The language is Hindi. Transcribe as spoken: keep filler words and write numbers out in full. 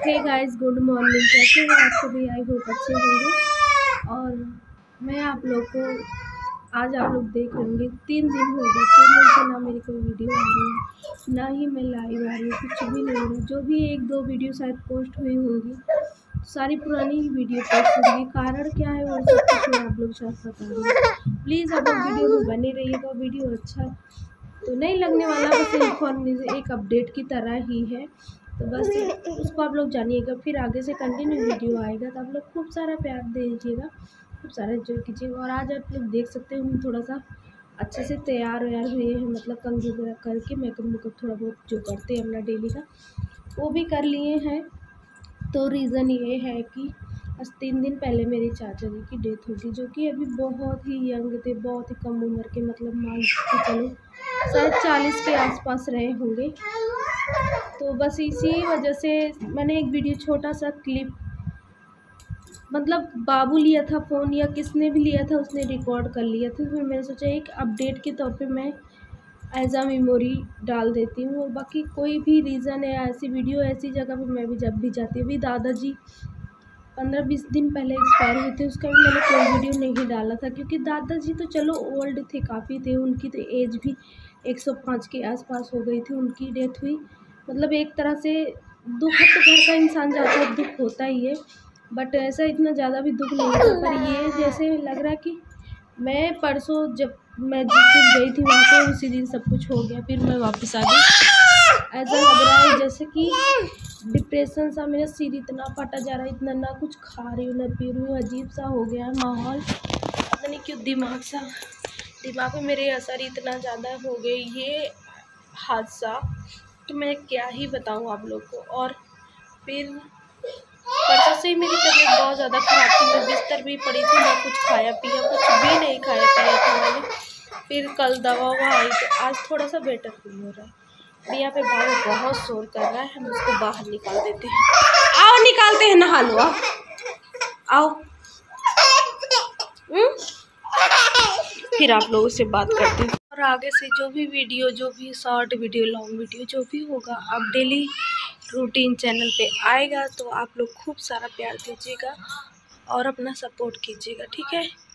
Hey guys, good morning. कैसे हो आप सभी? आई होप अच्छे होंगे। और मैं आप लोग को आज आप लोग देख लेंगे तीन दिन हो गए, तीन दिन से ना मेरी कोई वीडियो आ रही है, ना ही मैं लाइव आ रही हूँ, कुछ भी नहीं हो रहा। जो भी एक दो वीडियो शायद पोस्ट हुई होंगी, सारी पुरानी ही वीडियो पोस्ट होंगी। कारण क्या है वो सब कुछ मैं आप लोग साथ बता रही हूँ। प्लीज़ आप लोग वीडियो में बने रहिएगा। वीडियो अच्छा तो नहीं लगने वाला, बस इन्फॉर्मेशन एक अपडेट की तरह ही है, तो बस उसको आप लोग जानिएगा। फिर आगे से कंटिन्यू वीडियो आएगा, तो आप लोग खूब सारा प्यार दीजिएगा, खूब सारा एंजॉय कीजिएगा। और आज आप लोग देख सकते हो हम थोड़ा सा अच्छे से तैयार व्यार हुए हैं, मतलब कंघी वगैरह करके मेकअप मेकअप थोड़ा बहुत जो करते हैं अपना डेली का वो भी कर लिए हैं। तो रीज़न ये है कि आज तीन दिन पहले मेरे चाचा जी की डेथ हो गई, जो कि अभी बहुत ही यंग थे, बहुत ही कम उम्र के, मतलब मान के चलो शायद चालीस के आसपास रहे होंगे। तो बस इसी वजह से मैंने एक वीडियो छोटा सा क्लिप, मतलब बाबू लिया था फ़ोन या किसने भी लिया था, उसने रिकॉर्ड कर लिया था। फिर मैंने सोचा एक अपडेट के तौर पे मैं एज आ मेमोरी डाल देती हूँ। और बाकी कोई भी रीज़न है, ऐसी वीडियो ऐसी जगह पे मैं भी जब भी जाती हूँ। अभी दादाजी पंद्रह बीस दिन पहले एक्सपायर हुए थे, उसका भी मैंने कोई वीडियो नहीं डाला था, क्योंकि दादाजी तो चलो ओल्ड थे, काफ़ी थे, उनकी तो एज भी एक सौ पाँच के आसपास हो गई थी, उनकी डेथ हुई। मतलब एक तरह से दुख तो घर का इंसान जाता है, दुख होता ही है, बट ऐसा इतना ज़्यादा भी दुख नहीं होता। पर ये जैसे लग रहा है कि मैं परसों जब मैं जिस दिन गई थी वहाँ पे, उसी दिन सब कुछ हो गया, फिर मैं वापस आ गई। ऐसा लग रहा है जैसे कि डिप्रेशन सा, मेरा सिर इतना फटा जा रहा है, इतना ना कुछ खा रही हूँ ना पी रही हूँ, अजीब सा हो गया है माहौल। पता नहीं क्यों दिमाग सा दिमाग में मेरे असर इतना ज़्यादा हो गई ये हादसा, तो मैं क्या ही बताऊँ आप लोग को। और फिर परसों से ही मेरी तबीयत बहुत ज़्यादा ख़राब थी, मैं बिस्तर भी पड़ी थी, ना कुछ खाया पिया, कुछ भी नहीं खाया पिया था मैंने। फिर कल दवा ववा आई, तो आज थोड़ा सा बेटर फील हो रहा है। यहाँ पे बाबू बहुत शोर कर रहा है, हम उसको बाहर निकाल देते हैं। आओ निकालते हैं, नहा लो, आओ आओ। फिर आप लोगों से बात करते हैं। और आगे से जो भी वीडियो, जो भी शॉर्ट वीडियो, लॉन्ग वीडियो, जो भी होगा अब डेली रूटीन चैनल पे आएगा, तो आप लोग खूब सारा प्यार दीजिएगा और अपना सपोर्ट कीजिएगा, ठीक है।